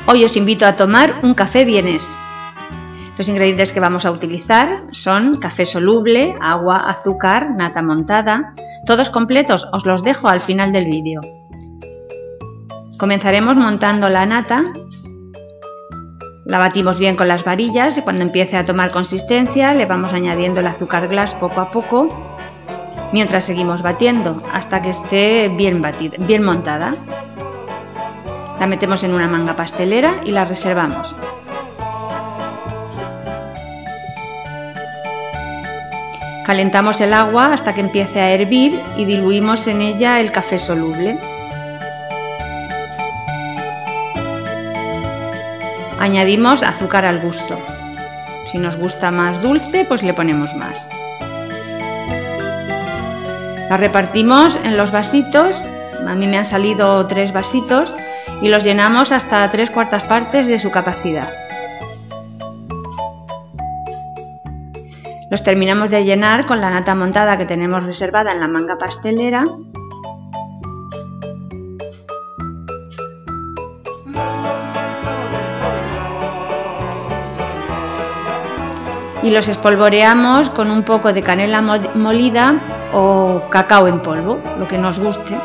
Hoy os invito a tomar un café vienés. Los ingredientes que vamos a utilizar son café soluble, agua, azúcar, nata montada. Todos completos os los dejo al final del vídeo. Comenzaremos montando la nata. La batimos bien con las varillas y cuando empiece a tomar consistencia le vamos añadiendo el azúcar glass poco a poco, mientras seguimos batiendo hasta que esté bien montada. La metemos en una manga pastelera y la reservamos. Calentamos el agua hasta que empiece a hervir y diluimos en ella el café soluble. Añadimos azúcar al gusto. Si nos gusta más dulce, pues le ponemos más. La repartimos en los vasitos. A mí me han salido 3 vasitos y los llenamos hasta 3/4 partes de su capacidad. Los terminamos de llenar con la nata montada que tenemos reservada en la manga pastelera. Y los espolvoreamos con un poco de canela molida o cacao en polvo, lo que nos guste.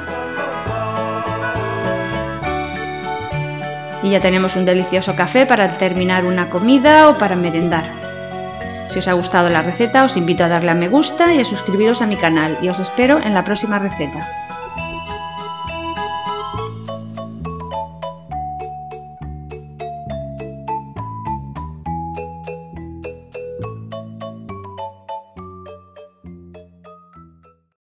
Y ya tenemos un delicioso café para terminar una comida o para merendar. Si os ha gustado la receta, os invito a darle a me gusta y a suscribiros a mi canal y os espero en la próxima receta.